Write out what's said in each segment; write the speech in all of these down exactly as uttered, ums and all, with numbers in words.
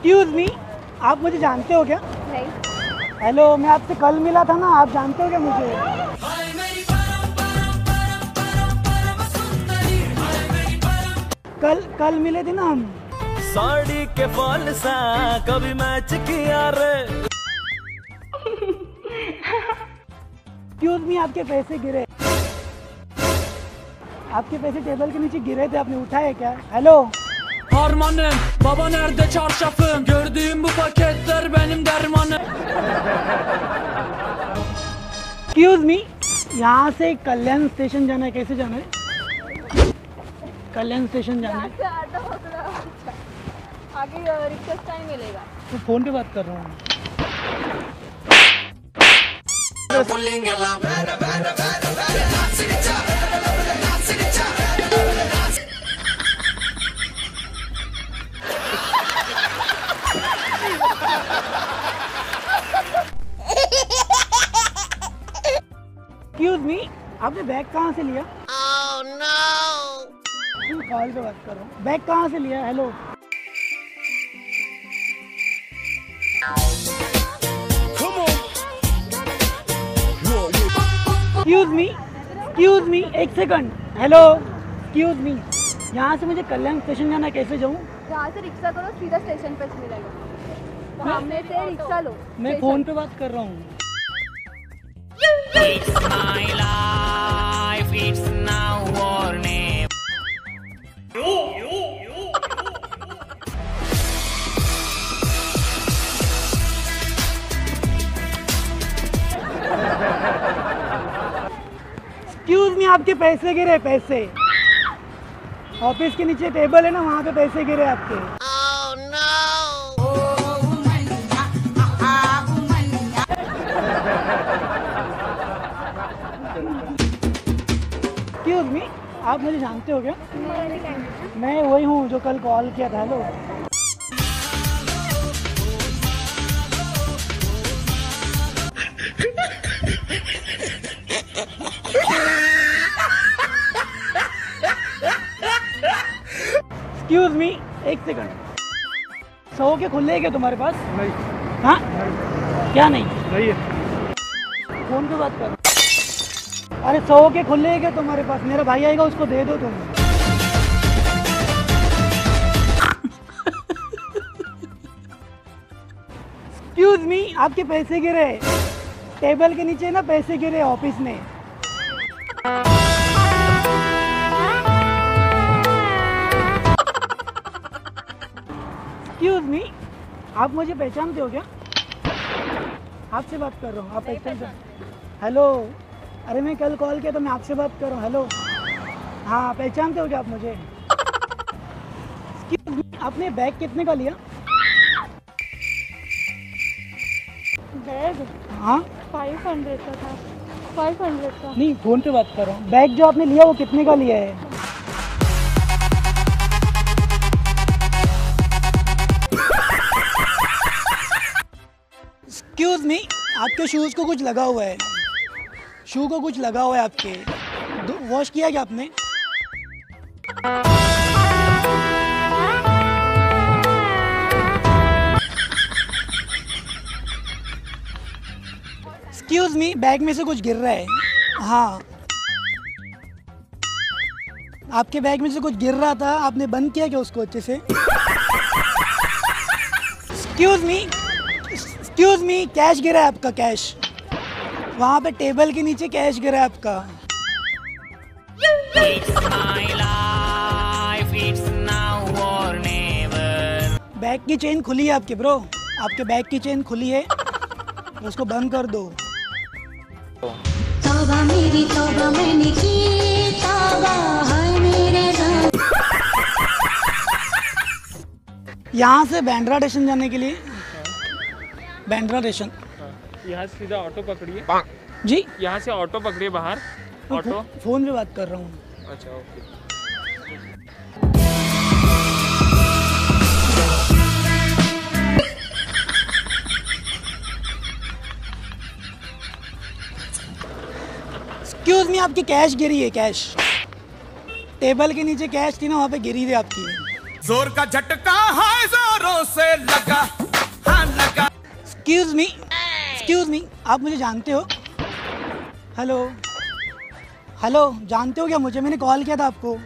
Excuse me, आप मुझे जानते हो क्या? नहीं। हेलो, मैं आपसे कल मिला था ना, आप जानते हो क्या मुझे? कल कल मिले थे ना हम। साड़ी के फॉल सा कभी मैच किया रे। एक्सक्यूज मी, आपके पैसे गिरे, आपके पैसे टेबल के नीचे गिरे थे, आपने उठाए क्या? Hello Harmanım, baba nerede çarşafım? Gördüğüm bu paketler benim dermanım. Excuse me, यहाँ से कल्याण स्टेशन जाना है, कैसे जाना है? कल्याण स्टेशन जाना है। से आटा पकड़ा, अच्छा। आगे रिक्शा टाइम मिलेगा। तो फोन पे बात कर रहा हूँ। एक्सक्यूज मी, आपने बैग कहाँ से लिया? Oh no! कॉल पे बात कर रहा हूँ। बैग कहाँ से लिया? Hello excuse me, excuse me, एक सेकंड। हेलो एक्सक्यूज मी, यहाँ से मुझे कल्याण स्टेशन जाना है, कैसे जाऊँ? यहाँ से रिक्शा करो, सीधा स्टेशन पे मिलेगा। सामने से रिक्शा लो। मैं फोन पे बात कर रहा हूँ। It's my life, it's now or never. Excuse me, आपके पैसे गिरे, पैसे ऑफिस के नीचे टेबल है ना, वहाँ पे पैसे गिरे आपके। Oh no! एक्सक्यूज मी, आप मुझे जानते हो क्या? मैं वही हूँ जो कल कॉल किया था। हेलो एक्सक्यूज मी, एक सेकंड। सौ के खुले हैं क्या तुम्हारे पास? नहीं। हाँ क्या नहीं? नहीं है। फोन पे बात कर। अरे सौ के खुले हैं क्या तुम्हारे पास? मेरा भाई आएगा, उसको दे दो तुम। एक्सक्यूज मी, आपके पैसे गिरे, टेबल के नीचे ना पैसे गिरे ऑफिस में। एक्सक्यूज मी, आप मुझे पहचानते हो क्या? आपसे बात कर रहा हूँ, आप पहचानते हो? हेलो, अरे मैं कल कॉल किया तो मैं आपसे बात कर रहा हूँ। हेलो हाँ, पहचानते हो क्या आप मुझे? Excuse me, आपने बैग कितने का लिया? बैग हाँ फाइव हंड्रेड का था। फाइव हंड्रेड का नहीं, फोन पे बात कर रहा हूँ। बैग जो आपने लिया वो कितने का लिया है? एक्सक्यूज मी, आपके शूज को कुछ लगा हुआ है, शू को कुछ लगा हुआ है आपके। वॉश किया क्या आपने? एक्सक्यूज मी, बैग में से कुछ गिर रहा है। हाँ, आपके बैग में से कुछ गिर रहा था, आपने बंद किया क्या उसको अच्छे से? Excuse me, excuse me, cash गिरा है आपका, कैश वहाँ पे टेबल के नीचे कैश गिरा है आपका। It's my life, it's now or never. Bag की चेन खुली है आपके ब्रो, आपके बैग की चेन खुली है, उसको बंद कर दो। तौबा मेरी तौबा मैंने की तौबा है मेरे जान। यहाँ से बांद्रा स्टेशन जाने के लिए, बांद्रा स्टेशन यहाँ से सीधा ऑटो पकड़िए। जी, यहाँ से ऑटो पकड़िए बाहर। ऑटो। फोन पे बात कर रहा हूँ। अच्छा ओके। एक्सक्यूज मी, आपकी कैश गिरी है, कैश टेबल के नीचे कैश थी ना, वहाँ पे गिरी थी आपकी। जोर का झटका हाय जोरों से लगा, हाँ लगा। एक्सक्यूज मी, एक्सक्यूज मी, आप मुझे जानते हो? हेलो हेलो, जानते हो क्या मुझे? मैंने कॉल किया था आपको।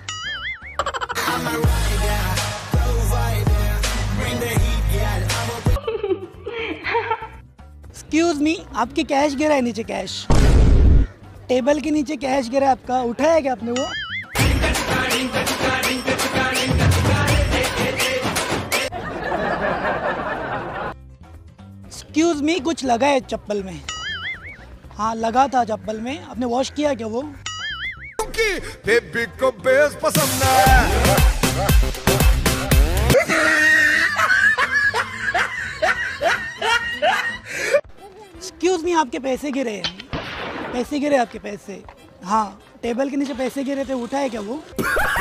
एक्सक्यूज मी, आपके कैश गिरा है नीचे, कैश टेबल के नीचे कैश गिरा है आपका, उठाया क्या आपने वो? एक्सक्यूज मी, कुछ लगा है चप्पल में। हाँ लगा था चप्पल में, आपने वॉश किया क्या वो? बेबी को बेस पसंद है। एक्सक्यूज मी, आपके पैसे गिरे हैं, पैसे गिरे आपके पैसे। हाँ टेबल के नीचे पैसे गिरे थे, उठाए क्या वो?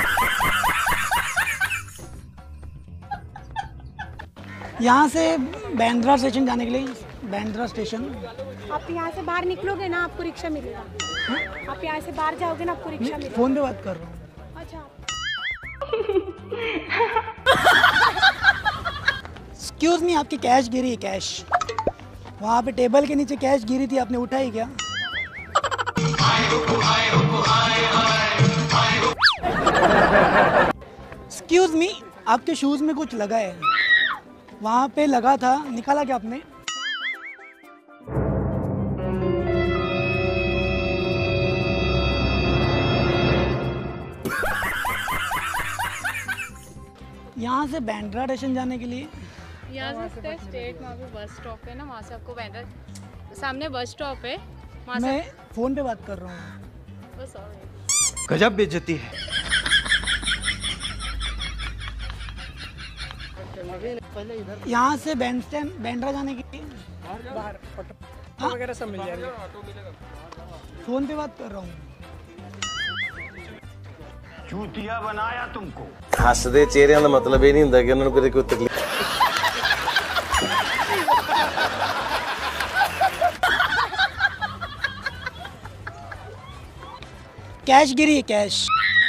यहाँ से बांद्रा स्टेशन जाने के लिए, बांद्रा स्टेशन। आप यहाँ से बाहर निकलोगे ना, आपको रिक्शा मिलेगा। आप यहाँ से बाहर जाओगे ना, आपको रिक्शा मिलेगा। फोन पे बात कर रहा हूँ। अच्छा। एक्सक्यूज मी, आपकी कैश गिरी है, कैश वहाँ पे टेबल के नीचे कैश गिरी थी, आपने उठाई क्या? एक्सक्यूज मी, आपके शूज में कुछ लगा है, वहाँ पे लगा था, निकाला क्या आपने? यहाँ से बांद्रा स्टेशन जाने के लिए। यहाँ से स्ट्रेट वहाँ पे बस स्टॉप है ना, वहाँ से आपको बांद्रा सामने बस स्टॉप है, वहाँ मैं से फोन पे बात कर रहा हूँ। बस और गजब बेइज्जती है। यहाँ से बैंड स्टैंड बांद्रा जाने के लिए ऑटो वगैरह सब मिल जाएगा। फोन पे बात कर रहा हूँ। चूतिया बनाया तुमको। हसदे चेहरिਆਂ ਦਾ ਮਤਲਬ ਇਹ ਨਹੀਂ ਹੁੰਦਾ ਕਿ ਉਹਨਾਂ ਨੂੰ ਕਦੇ ਕੋਈ ਤਕਲੀਫ। कैश गिरी है, कैश।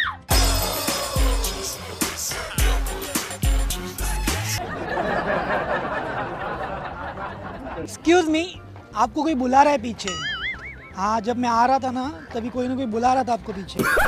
एक्सक्यूज मी, आपको कोई बुला रहा है पीछे। हाँ जब मैं आ रहा था ना, तभी कोई ना कोई बुला रहा था आपको पीछे।